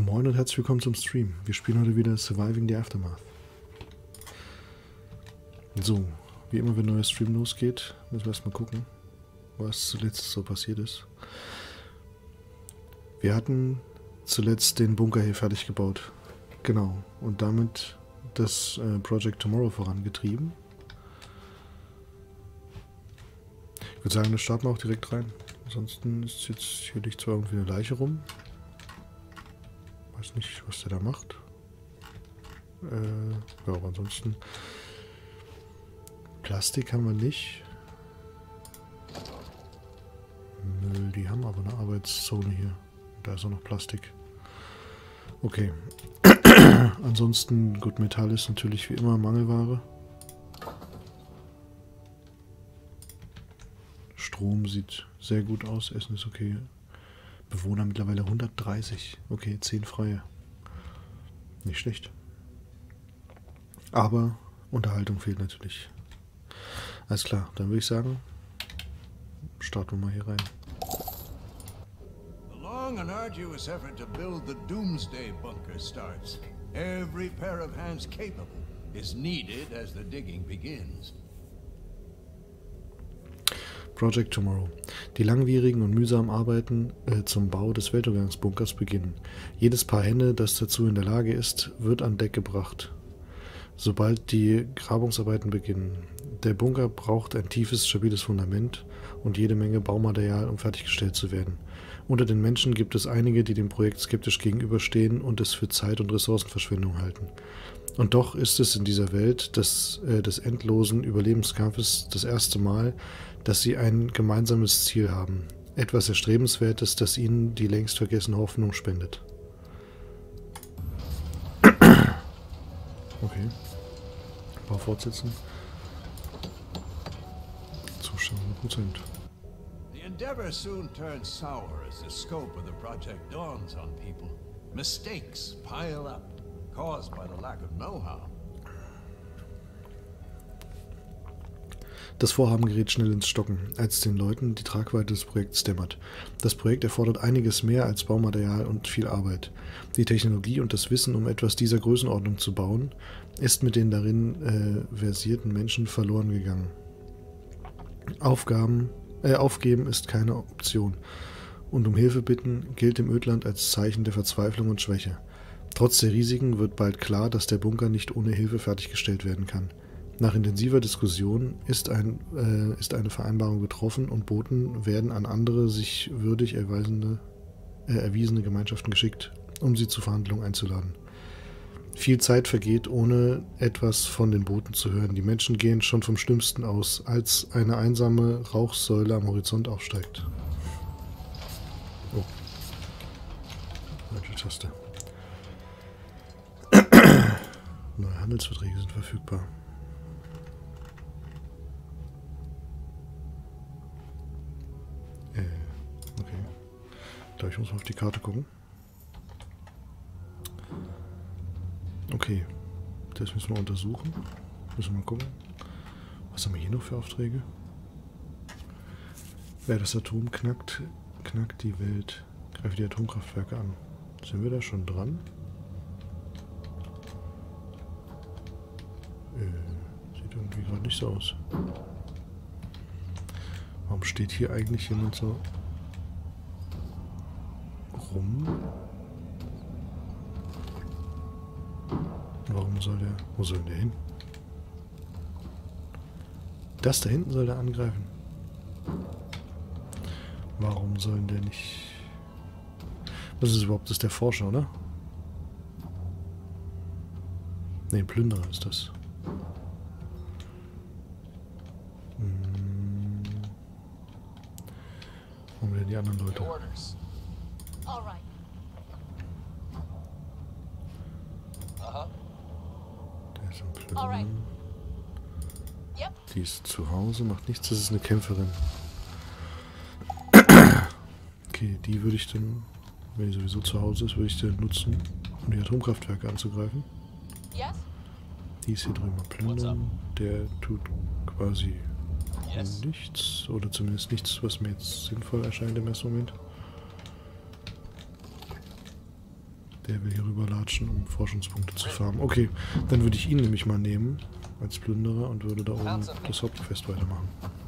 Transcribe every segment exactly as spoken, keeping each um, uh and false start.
Moin und herzlich willkommen zum Stream. Wir spielen heute wieder Surviving the Aftermath. So, wie immer, wenn ein neuer Stream losgeht, müssen wir erstmal gucken, was zuletzt so passiert ist. Wir hatten zuletzt den Bunker hier fertig gebaut. Genau, und damit das äh, Project Tomorrow vorangetrieben. Ich würde sagen, da starten wir auch direkt rein. Ansonsten ist jetzt hier liegt zwar irgendwie eine Leiche rum. Weiß nicht, was der da macht. Äh, ja, aber ansonsten Plastik haben wir nicht. Müll, die haben aber eine Arbeitszone hier. Da ist auch noch Plastik. Okay. Ansonsten, gut, Metall ist natürlich wie immer Mangelware. Strom sieht sehr gut aus, Essen ist okay. Bewohner mittlerweile hundertdreißig. Okay, zehn freie. Nicht schlecht. Aber Unterhaltung fehlt natürlich. Alles klar, dann würde ich sagen, starten wir mal hier rein. A long and arduous effort to build the Doomsday Bunker starts. Every pair of hands capable is needed as the digging begins. Project Tomorrow. Die langwierigen und mühsamen Arbeiten äh, zum Bau des Weltuntergangsbunkers beginnen. Jedes Paar Hände, das dazu in der Lage ist, wird an Deck gebracht, sobald die Grabungsarbeiten beginnen. Der Bunker braucht ein tiefes, stabiles Fundament und jede Menge Baumaterial, um fertiggestellt zu werden. Unter den Menschen gibt es einige, die dem Projekt skeptisch gegenüberstehen und es für Zeit- und Ressourcenverschwendung halten. Und doch ist es in dieser Welt des, äh, des endlosen Überlebenskampfes das erste Mal, dass sie ein gemeinsames Ziel haben. Etwas Erstrebenswertes, das ihnen die längst vergessene Hoffnung spendet. Okay. Bau fortsetzen. Zustand Prozent. The endeavor soon turns sour as the scope of the project dawns on people. Mistakes pile up, caused by the lack of know-how. Das Vorhaben gerät schnell ins Stocken, als den Leuten die Tragweite des Projekts dämmert. Das Projekt erfordert einiges mehr als Baumaterial und viel Arbeit. Die Technologie und das Wissen, um etwas dieser Größenordnung zu bauen, ist mit den darin äh, versierten Menschen verloren gegangen. Aufgaben, äh, aufgeben ist keine Option. Und um Hilfe bitten gilt im Ödland als Zeichen der Verzweiflung und Schwäche. Trotz der Risiken wird bald klar, dass der Bunker nicht ohne Hilfe fertiggestellt werden kann. Nach intensiver Diskussion ist, ein, äh, ist eine Vereinbarung getroffen und Boten werden an andere sich würdig erweisende, äh, erwiesene Gemeinschaften geschickt, um sie zu Verhandlungen einzuladen. Viel Zeit vergeht, ohne etwas von den Boten zu hören. Die Menschen gehen schon vom Schlimmsten aus, als eine einsame Rauchsäule am Horizont aufsteigt. Oh. Falsche Taste. Neue Handelsverträge sind verfügbar. Okay. Ich glaube, ich muss mal auf die Karte gucken. Okay. Das müssen wir untersuchen. Müssen wir mal gucken. Was haben wir hier noch für Aufträge? Wer das Atom knackt, knackt die Welt. Greift die Atomkraftwerke an. Sind wir da schon dran? Äh, sieht irgendwie gerade nicht so aus. Warum steht hier eigentlich jemand so rum? Warum soll der... Wo soll der hin? Das da hinten soll der angreifen. Warum soll der nicht... Was ist überhaupt? Das ist der Forscher, oder? Ne, Plünderer ist das. Hm. Warum denn die anderen Leute? Der ist ein Plünderer. Die ist zu Hause, macht nichts, das ist eine Kämpferin. Okay, die würde ich dann, wenn die sowieso zu Hause ist, würde ich dann nutzen, um die Atomkraftwerke anzugreifen. Die ist hier drüben plündern. Der tut quasi nichts, oder zumindest nichts, was mir jetzt sinnvoll erscheint im ersten Moment. Der will hier rüberlatschen, um Forschungspunkte zu farmen. Okay, dann würde ich ihn nämlich mal nehmen als Plünderer und würde da oben das Hauptquest weitermachen.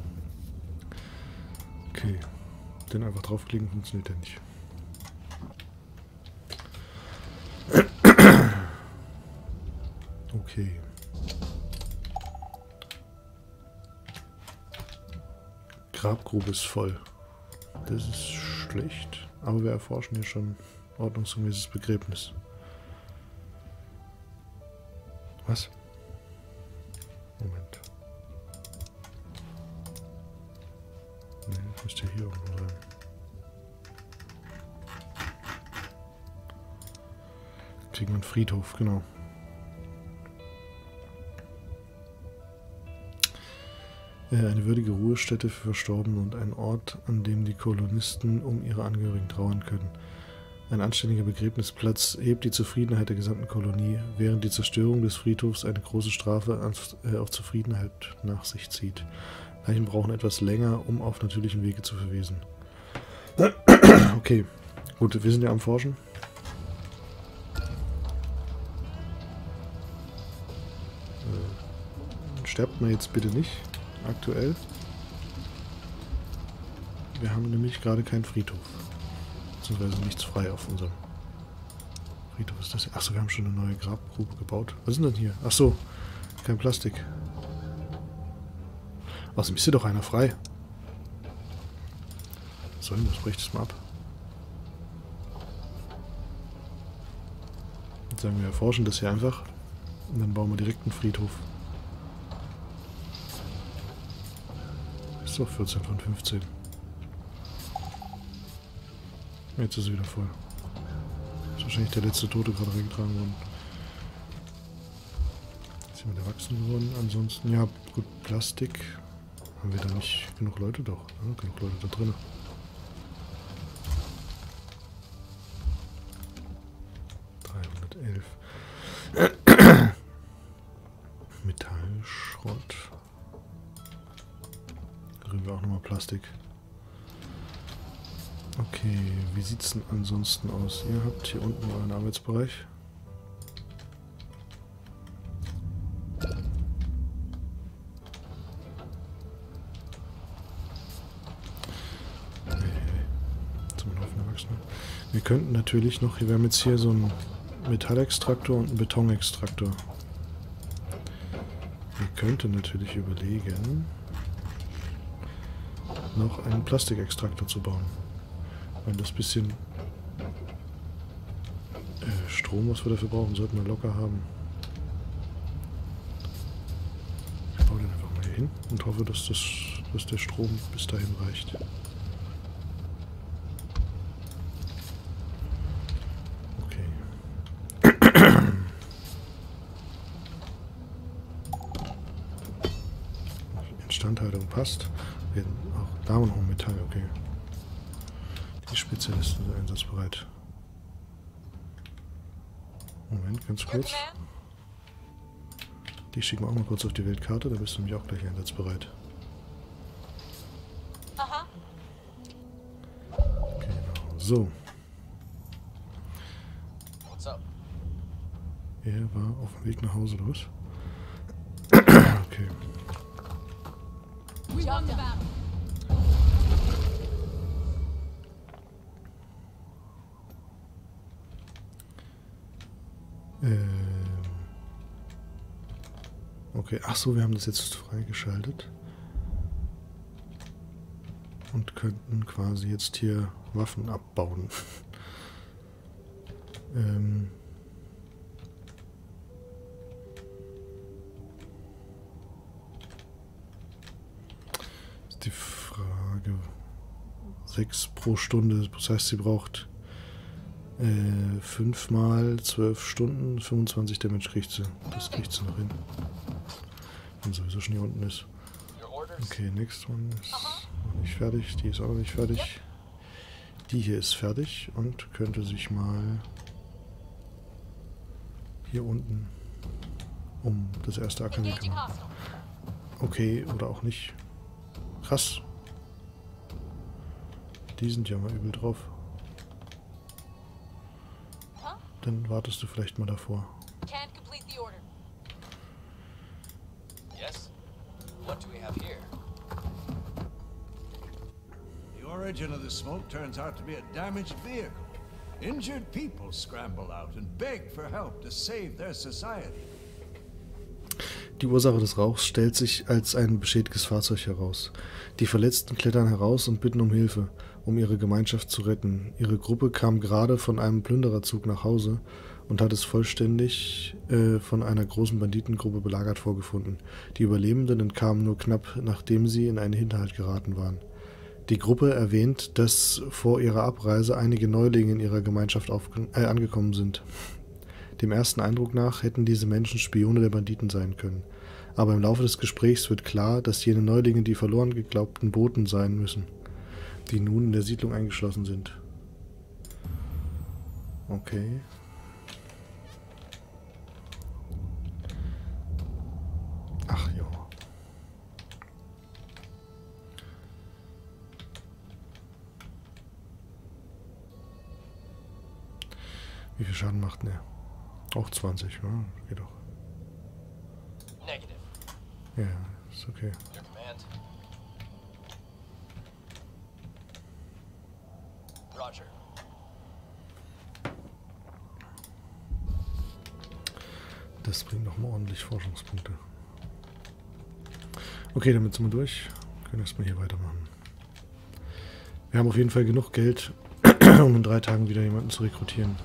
Okay, den einfach draufklicken funktioniert ja nicht. Okay. Grabgrube ist voll. Das ist schlecht, aber wir erforschen hier schon ordnungsgemäßes Begräbnis. Was? Moment. Ne, müsste hier irgendwo sein. Kriegen wir einen Friedhof, genau. Eine würdige Ruhestätte für Verstorbene und ein Ort, an dem die Kolonisten um ihre Angehörigen trauern können. Ein anständiger Begräbnisplatz hebt die Zufriedenheit der gesamten Kolonie, während die Zerstörung des Friedhofs eine große Strafe auf, äh, auf Zufriedenheit nach sich zieht. Leichen brauchen etwas länger, um auf natürlichem Wege zu verwesen. Okay, gut, wir sind ja am Forschen. Äh, sterbt man jetzt bitte nicht. Aktuell. Wir haben nämlich gerade keinen Friedhof. Beziehungsweise nichts frei auf unserem Friedhof. Ist das hier? Achso, wir haben schon eine neue Grabgrube gebaut. Was ist denn hier? Achso, kein Plastik. Außerdem ist hier doch einer frei. So, das bricht es mal ab. Jetzt sagen wir, erforschen das hier einfach. Und dann bauen wir direkt einen Friedhof. Ist doch vierzehn von fünfzehn. Jetzt ist es wieder voll. Ist wahrscheinlich der letzte Tote gerade reingetragen worden. Ist jemand erwachsen geworden? Ansonsten, ja, gut, Plastik. Haben wir da nicht genug Leute? Doch, ja, genug Leute da drin. dreihundertelf. Metallschrott. Kriegen wir auch nochmal Plastik. Okay, wie sieht es denn ansonsten aus? Ihr habt hier unten euren Arbeitsbereich. Zum Laufen Erwachsenen. Wir könnten natürlich noch, wir haben jetzt hier so einen Metallextraktor und einen Betonextraktor. Wir könnten natürlich überlegen, noch einen Plastikextraktor zu bauen. Weil das bisschen äh, Strom, was wir dafür brauchen, sollten wir locker haben. Ich baue den einfach mal hier hin und hoffe, dass, das, dass der Strom bis dahin reicht. Okay. Instandhaltung passt. Wir haben auch da haben wir noch Metall, okay. Die Spezialisten sind einsatzbereit. Moment, ganz kurz. Die schicken wir auch mal kurz auf die Weltkarte, da bist du nämlich auch gleich einsatzbereit. Aha. Genau, so. Er war auf dem Weg nach Hause, oder was? Okay. Okay, ach so, wir haben das jetzt freigeschaltet. Und könnten quasi jetzt hier Waffen abbauen. ähm ist die Frage. Sechs pro Stunde, das heißt, sie braucht äh, fünf mal zwölf Stunden, fünfundzwanzig Damage kriegt sie. Das kriegt sie noch hin. Wenn sowieso schon hier unten ist. Okay, next one ist noch nicht fertig. Die ist auch noch nicht fertig. Die hier ist fertig und könnte sich mal hier unten um das erste Acker kümmern. Okay, oder auch nicht. Krass. Die sind ja mal übel drauf. dann wartest du vielleicht mal davor. Can't complete the order. Yes? What do we have here? The origin of the smoke turns out to be a damaged vehicle. Injured people scramble out and beg for help to save their society. Die Ursache des Rauchs stellt sich als ein beschädigtes Fahrzeug heraus. Die Verletzten klettern heraus und bitten um Hilfe, um ihre Gemeinschaft zu retten. Ihre Gruppe kam gerade von einem Plündererzug nach Hause und hat es vollständig äh, von einer großen Banditengruppe belagert vorgefunden. Die Überlebenden entkamen nur knapp, nachdem sie in einen Hinterhalt geraten waren. Die Gruppe erwähnt, dass vor ihrer Abreise einige Neulinge in ihrer Gemeinschaft äh, angekommen sind. Dem ersten Eindruck nach hätten diese Menschen Spione der Banditen sein können. Aber im Laufe des Gesprächs wird klar, dass jene Neulinge die verloren geglaubten Boten sein müssen, die nun in der Siedlung eingeschlossen sind. Okay. Ach ja. Wie viel Schaden macht denn er? Auch zwanzig, ja, geht doch. Negative. Ja, ist okay. Your command. Roger. Das bringt nochmal ordentlich Forschungspunkte. Okay, damit sind wir durch. Wir können erstmal hier weitermachen. Wir haben auf jeden Fall genug Geld, um in drei Tagen wieder jemanden zu rekrutieren.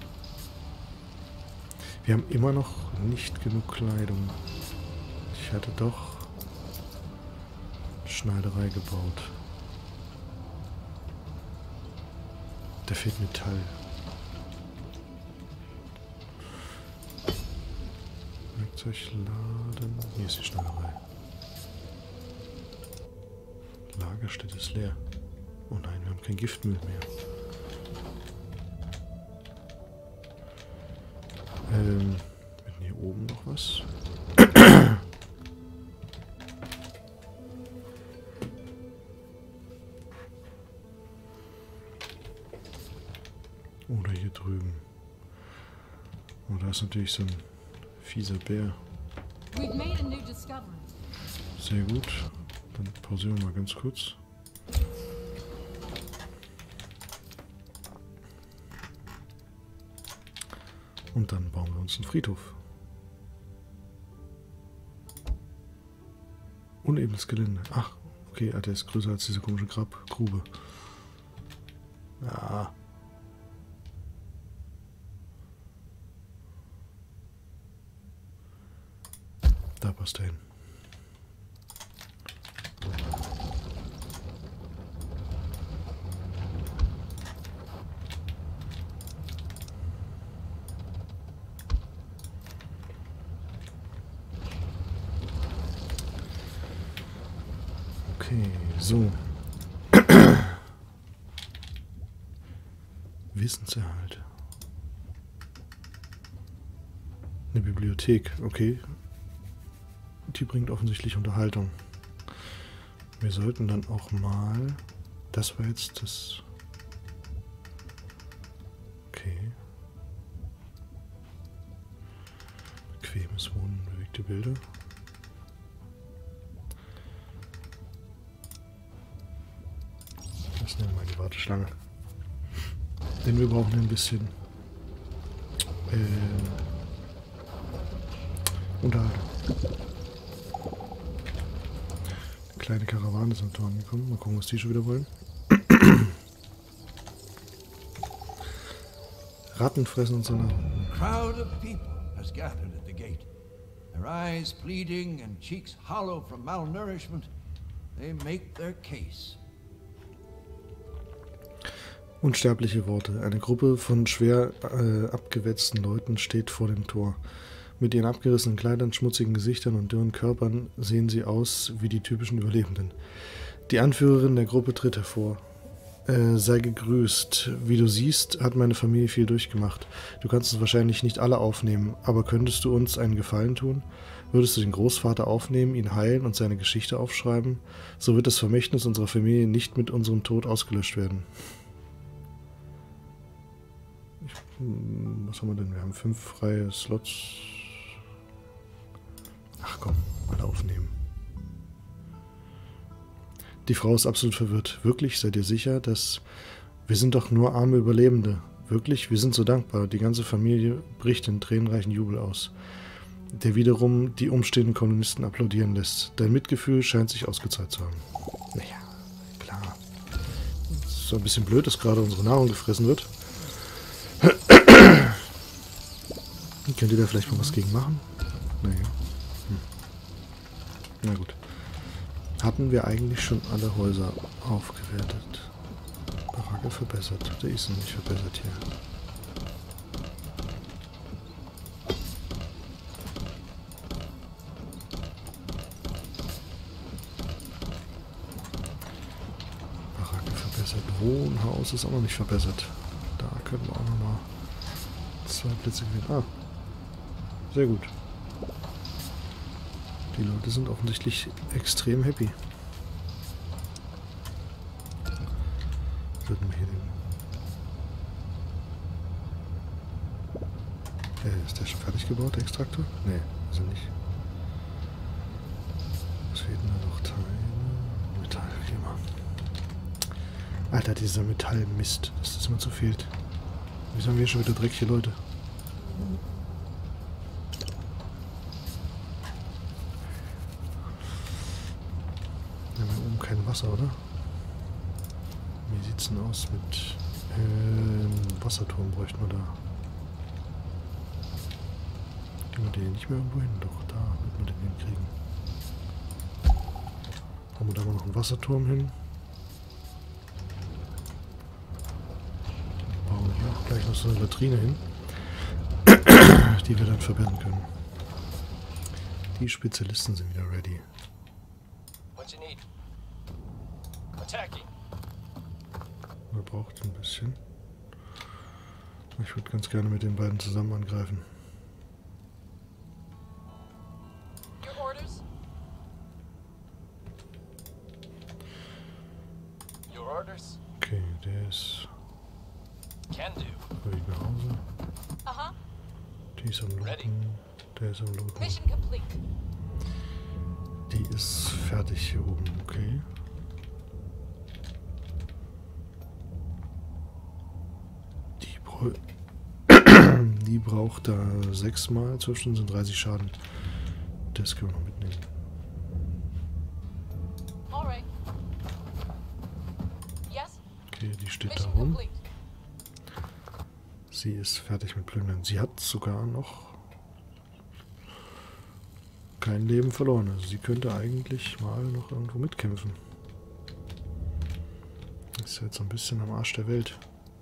Wir haben immer noch nicht genug Kleidung. Ich hatte doch Schneiderei gebaut. Da fehlt Metall. Werkzeugladen. Hier ist die Schneiderei. Lagerstätte ist leer. Oh nein, wir haben kein Giftmüll mehr. Ähm, mit hier oben noch was. Oder hier drüben. Oh, da ist natürlich so ein fieser Bär. We've made a new discovery. Sehr gut. Dann pausieren wir mal ganz kurz. Und dann bauen wir uns einen Friedhof. Unebenes Gelände. Ach, okay, der ist größer als diese komische Grabgrube. Ja. Da passt er hin. Okay, so. Wissenserhalt. Eine Bibliothek, okay. Die bringt offensichtlich Unterhaltung. Wir sollten dann auch mal... Das war jetzt das... Okay. Bequemes Wohnen, bewegte Bilder. Das nehmen wir mal die Warteschlange. Denn wir brauchen ein bisschen äh, Unterhaltung. Eine kleine Karawane ist am Tor angekommen. Mal gucken, was die schon wieder wollen. Ratten fressen uns an. A crowd of people has gathered at the gate. Their eyes bleeding and cheeks hollow from malnourishment. They make their case. Unsterbliche Worte. Eine Gruppe von schwer äh, abgewetzten Leuten steht vor dem Tor. Mit ihren abgerissenen Kleidern, schmutzigen Gesichtern und dürren Körpern sehen sie aus wie die typischen Überlebenden. Die Anführerin der Gruppe tritt hervor. Äh, sei gegrüßt. Wie du siehst, hat meine Familie viel durchgemacht. Du kannst es wahrscheinlich nicht alle aufnehmen, aber könntest du uns einen Gefallen tun? Würdest du den Großvater aufnehmen, ihn heilen und seine Geschichte aufschreiben? So wird das Vermächtnis unserer Familie nicht mit unserem Tod ausgelöscht werden. Ich, was haben wir denn? Wir haben fünf freie Slots. Ach komm, alle aufnehmen. Die Frau ist absolut verwirrt. Wirklich? Seid ihr sicher, dass... Wir sind doch nur arme Überlebende. Wirklich? Wir sind so dankbar. Die ganze Familie bricht in tränenreichen Jubel aus, der wiederum die umstehenden Kolonisten applaudieren lässt. Dein Mitgefühl scheint sich ausgezahlt zu haben. Naja, klar. Es ist so ein bisschen blöd, dass gerade unsere Nahrung gefressen wird. Könnt ihr da vielleicht mal was gegen machen? Naja. Hm. Na gut. Hatten wir eigentlich schon alle Häuser aufgewertet? Baracke verbessert. Der ist noch nicht verbessert hier. Baracke verbessert. Wohnhaus ist auch noch nicht verbessert. Da können wir auch noch mal zwei Plätze gewinnen. Ah. Sehr gut. Die Leute sind offensichtlich extrem happy. Würden wir hier den... Äh, ist der schon fertig gebaut, der Extraktor? Nee, also nicht. Was fehlen da noch? Teile? Metall, wie immer. Alter, dieser Metallmist, dass das immer zu fehlt. Wieso haben wir schon wieder dreckige Leute? Wir haben hier oben kein Wasser, oder? Wie sieht's denn aus mit äh, Wasserturm bräuchten wir da? Kriegen wir den nicht mehr irgendwo hin? Doch, da wird man den hinkriegen. Haben wir da mal noch einen Wasserturm hin? Bauen wir hier auch gleich noch so eine Latrine hin, die wir dann verbinden können. Die Spezialisten sind wieder ready. What you need? Attacking. Er braucht ein bisschen. Ich würde ganz gerne mit den beiden zusammen angreifen. Your orders? Your orders? Okay, der ist Can do. auf dem Weg nach Hause. Uh-huh. Die ist am Looten. Der ist am Looten. Mission complete. Die ist fertig hier oben, okay. Die, bräu die braucht da sechsmal, zwölf Stunden sind dreißig Schaden. Das können wir noch mitnehmen. All right. Yes. Okay, die steht da Mission rum. complete. Sie ist fertig mit Plündern. Sie hat sogar noch kein Leben verloren. Also sie könnte eigentlich mal noch irgendwo mitkämpfen. Ist jetzt so ein bisschen am Arsch der Welt.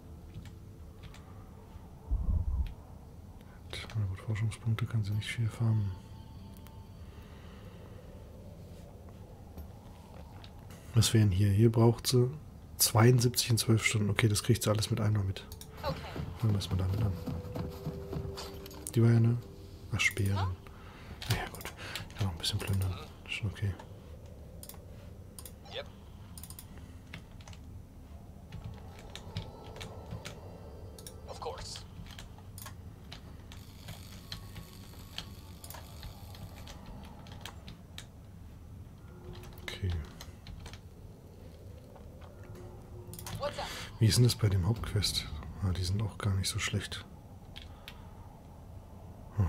Na gut, Forschungspunkte kann sie nicht viel farmen. Was wären hier? Hier braucht sie zweiundsiebzig in zwölf Stunden. Okay, das kriegt sie alles mit einmal mit. Okay. Fangen wir erstmal damit an. Die war ja eine Waschbärin. Naja, gut. Ja, noch ein bisschen plündern. Ist schon okay. Yep. Of course. Okay. What's up? Wie ist denn das bei dem Hauptquest? Ah, die sind auch gar nicht so schlecht. Hm.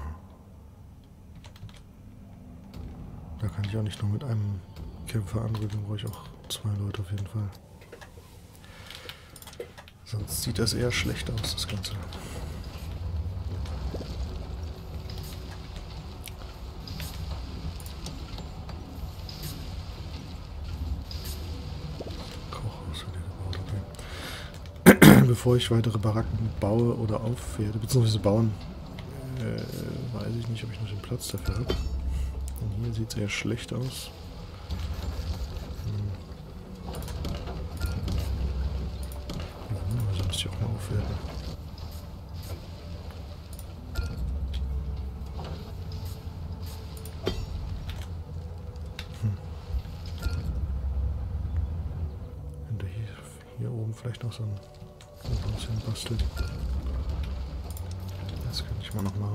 Da kann ich auch nicht nur mit einem Kämpfer anrücken, brauche ich auch zwei Leute auf jeden Fall. Sonst sieht das eher schlecht aus, das Ganze. Kochhaus wird hier gebaut, okay. Bevor ich weitere Baracken baue oder aufwerde, beziehungsweise bauen, äh, weiß ich nicht, ob ich noch den Platz dafür habe. Und hier sieht es eher schlecht aus. Hm. Also müsste ich auch mal aufwerten. Hm. Wenn der hier, hier oben vielleicht noch so ein Haus hinbastelt. kann man noch machen.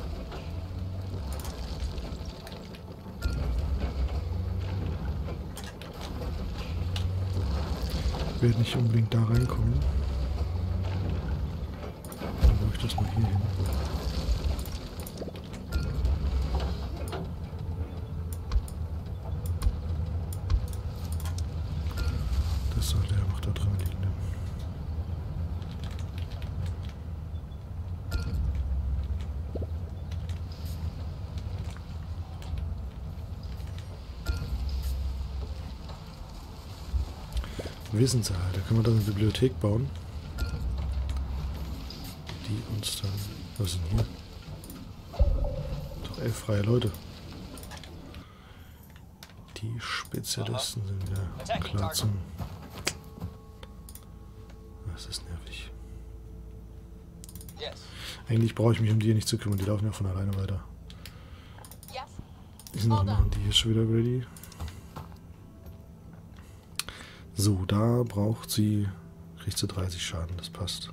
Ich werde nicht unbedingt da reinkommen. Dann mache ich das mal hier hin. Das sollte ja noch da drin liegen. Ne? Wissenssaal, da können wir dann eine Bibliothek bauen, die uns dann... Was ist denn hier? Doch elf freie Leute. Die Spezialisten sind wieder klar zum... Das ist nervig. Yes. Eigentlich brauche ich mich um die hier nicht zu kümmern, die laufen ja von alleine weiter. Yes. Die sind noch machen die hier schon wieder ready. So, da braucht sie, kriegt sie dreißig Schaden, das passt.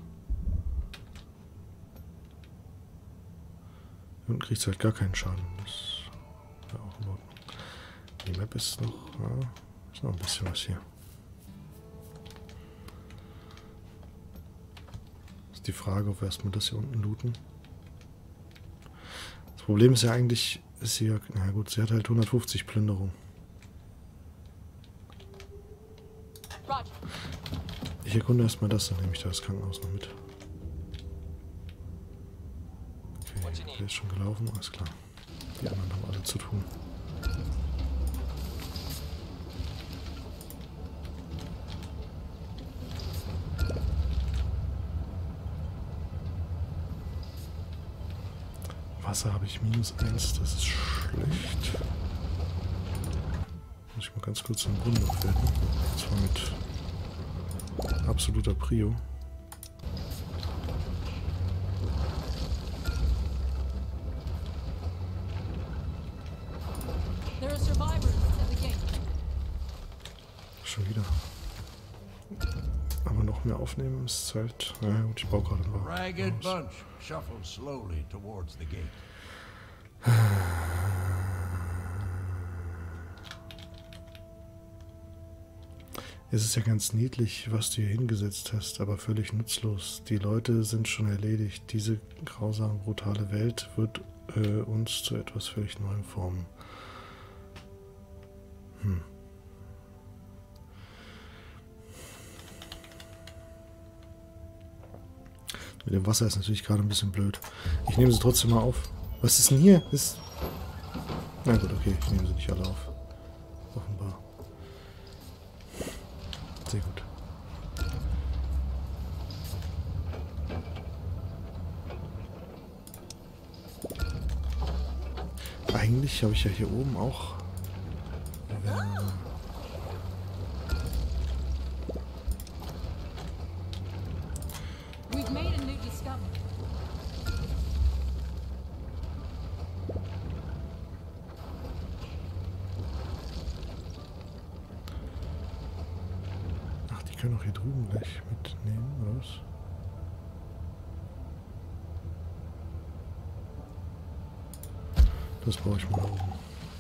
Und kriegt sie halt gar keinen Schaden, das ist ja auch in Ordnung. Die Map ist noch, ja, ist noch ein bisschen was hier. Ist die Frage, ob wir erstmal das hier unten looten. Das Problem ist ja eigentlich, ist sie ja, na gut, sie hat halt hundertfünfzig Plünderung. Ich erkunde erstmal das, dann nehme ich da das Krankenhaus noch mit. Okay, der ist schon gelaufen, alles klar. Die anderen haben alle zu tun. Wasser habe ich minus eins, das ist schlecht. Muss ich mal ganz kurz den Brunnen abwerten. Und zwar mit absoluter Prio. Schon wieder. Aber noch mehr aufnehmen ist Zeit. Na ja, gut, ich baue gerade noch. Ragged bunch shuffle slowly towards the gate. Es ist ja ganz niedlich, was du hier hingesetzt hast, aber völlig nutzlos. Die Leute sind schon erledigt. Diese grausame, brutale Welt wird äh, uns zu etwas völlig Neuem formen. Hm. Mit dem Wasser ist natürlich gerade ein bisschen blöd. Ich nehme sie trotzdem mal auf. Was ist denn hier? Ist... Na gut, okay, ich nehme sie nicht alle auf. Offenbar. Sehr gut. Eigentlich habe ich ja hier oben auch... Äh, We've made a new discovery. Ach, die können auch hier drüben gleich mitnehmen, oder was? Das brauche ich mal da oben.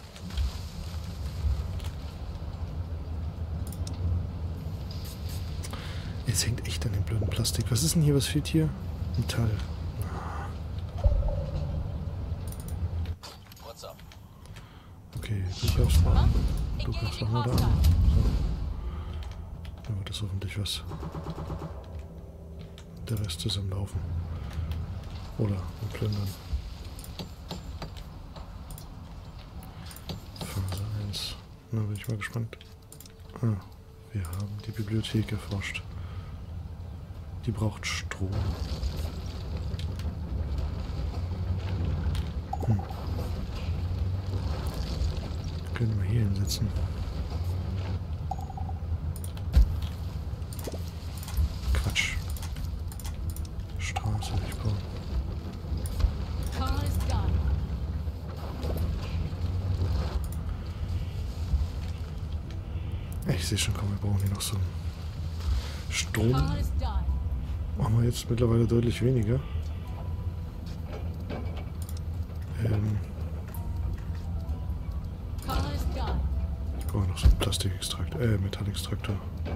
Es hängt echt an dem blöden Plastik. Was ist denn hier? Was fehlt hier? Metall. What's up? Okay, du darfst mal. Du kannst doch mal da an. So. Dann wird das hoffentlich was. Der Rest ist am Laufen. Oder am Plündern. Phase eins. Na, bin ich mal gespannt. Ah, wir haben die Bibliothek erforscht. Die braucht Strom. Hm. Können wir hier hinsetzen. Quatsch. Straße nicht bauen. Ich sehe schon, komm, wir brauchen hier noch so einen Strom. Machen wir jetzt mittlerweile deutlich weniger. Oh, noch so ein Plastikextrakt, äh, Metallextraktor.